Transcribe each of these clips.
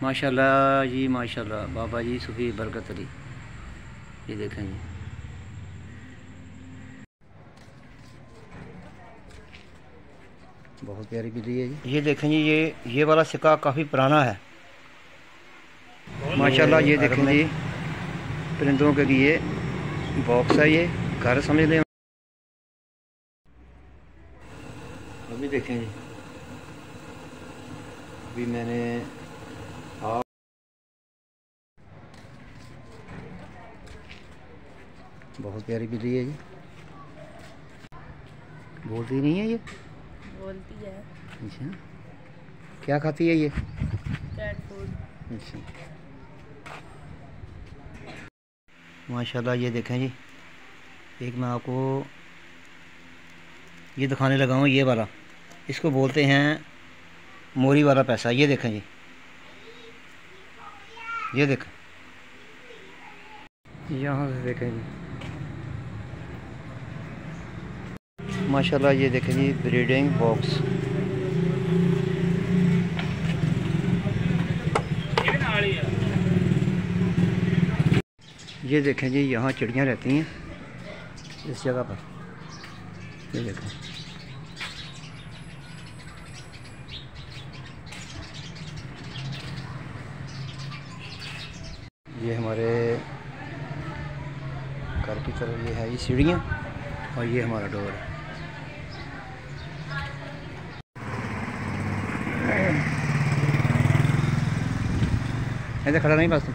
माशाल्लाह जी माशाल्लाह। बाबा जी सूफी बरकत अली, ये देखें जी। बहुत प्यारी बिल्ली है जी। ये देखें जी, ये वाला सिक्का काफ़ी पुराना है माशाल्लाह। ये देखें जी, परिंदों के लिए बॉक्स है, ये घर समझ लें। अभी देखें जी, अभी मैंने बहुत प्यारी बिल्ली है जी। बोलती नहीं है ये? बोलती है। अच्छा, क्या खाती है ये? Cat food. अच्छा माशाल्लाह। ये देखें जी, एक मैं आपको ये दिखाने लगा हूँ, ये वाला, इसको बोलते हैं मोरी वाला पैसा। ये देखें जी, ये देखें, यहाँ से देखें जी माशाल्लाह। ये देखें जी, ब्रीडिंग बॉक्स। ये देखें जी, यहाँ चिड़ियाँ रहती हैं इस जगह पर। ये देखें, ये हमारे घर की तरफ ये है ये सीढ़ियाँ, और ये हमारा डोर है। ऐसे खड़ा नहीं बस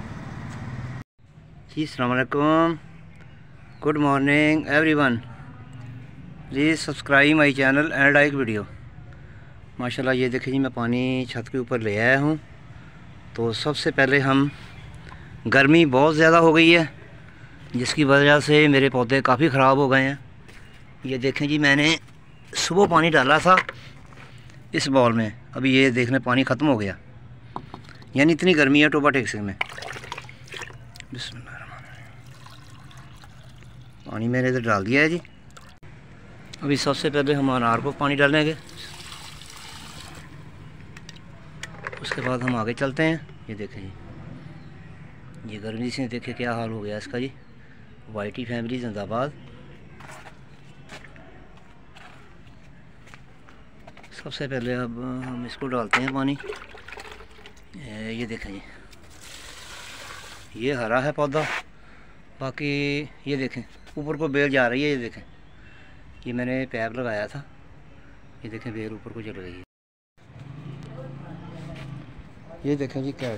जी। अस्सलाम वालेकुम, good morning everyone. Please subscribe my channel and like video. माशाल्लाह। ये देखिए जी, मैं पानी छत के ऊपर ले आया हूँ। तो सबसे पहले हम, गर्मी बहुत ज़्यादा हो गई है जिसकी वजह से मेरे पौधे काफ़ी ख़राब हो गए हैं। ये देखें जी, मैंने सुबह पानी डाला था इस बॉल में, अभी ये देखने पानी ख़त्म हो गया, यानी इतनी गर्मी है टोबा टेक में। पानी मैंने इधर डाल दिया है जी। अभी सबसे पहले हम अनार को पानी डालेंगे, उसके बाद हम आगे चलते हैं। ये देखें जी, ये गर्मी से देखे क्या हाल हो गया इसका जी। वाइटी फैमिली जिंदाबाद। सबसे पहले अब हम इसको डालते हैं पानी। ये देखें जी, ये हरा है पौधा, बाकी ये देखें ऊपर को बेल जा रही है। ये देखें, ये मैंने पैप लगाया था, ये देखें बेल ऊपर को चल गई है। ये देखें जी कैट,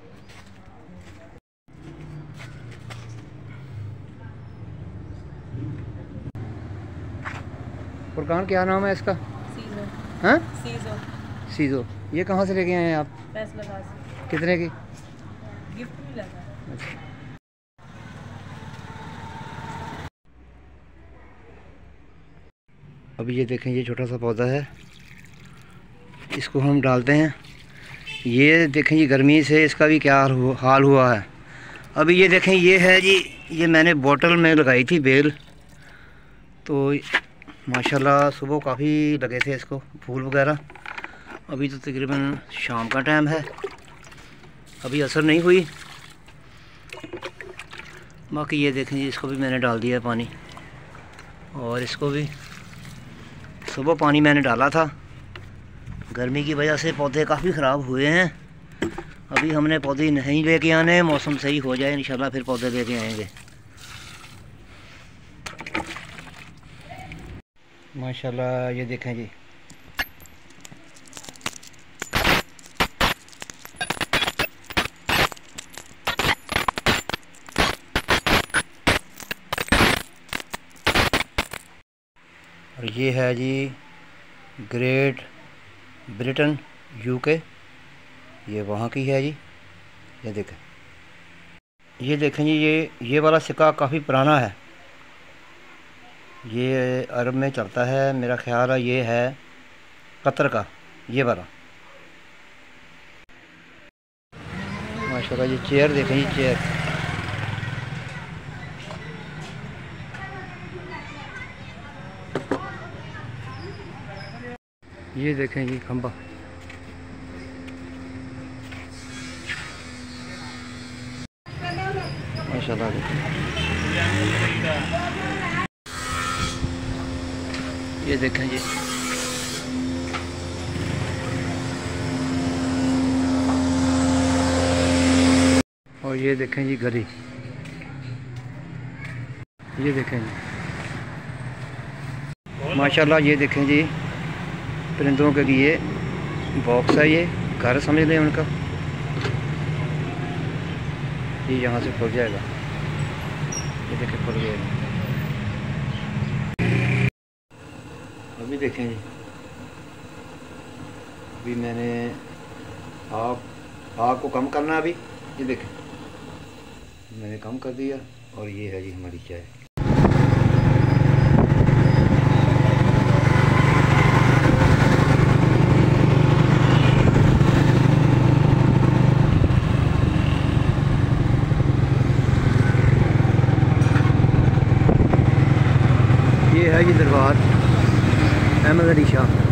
फुरकान क्या नाम है इसका? सीजो। हाँ, सीजो। सीजो। ये कहाँ से लेके आए हैं आप? फैसला से। कितने की? गिफ्ट मिला था। अच्छा। अभी ये देखें, ये छोटा सा पौधा है, इसको हम डालते हैं। ये देखें जी, गर्मी से इसका भी क्या हाल हुआ है। अभी ये देखें, ये है जी, ये मैंने बोतल में लगाई थी बेल, तो माशाल्लाह सुबह काफ़ी लगे थे इसको फूल वगैरह। अभी तो तकरीबन शाम का टाइम है, अभी असर नहीं हुई। बाकी ये देखें जी, इसको भी मैंने डाल दिया है पानी, और इसको भी सुबह पानी मैंने डाला था। गर्मी की वजह से पौधे काफ़ी ख़राब हुए हैं। अभी हमने पौधे नहीं लेके आने, मौसम सही हो जाए इंशाल्लाह फिर पौधे लेके आएंगे। माशाल्लाह। ये देखें जी, और ये है जी ग्रेट ब्रिटेन यूके, ये वहाँ की है जी। ये देखें, ये देखें जी, ये वाला सिक्का काफ़ी पुराना है, ये अरब में चलता है, मेरा ख्याल है ये है कतर का, ये वाला। माशाल्लाह। ये चेयर देखें जी, चेयर, ये देखें जी खंबा। माशाल्लाह। ये देखें जी, और ये देखें जी गरी, ये देखें जी माशाल्लाह। ये देखें जी परिंदों के लिए बॉक्स है, ये घर समझ लें उनका। ये यहाँ से खुल जाएगा, ये देखें खुल गया। अभी देखें जी, अभी मैंने आग को कम करना है। अभी ये देखें मैंने कम कर दिया, और ये है जी हमारी चाय। ये है जी दरबार अहमद अली शाह।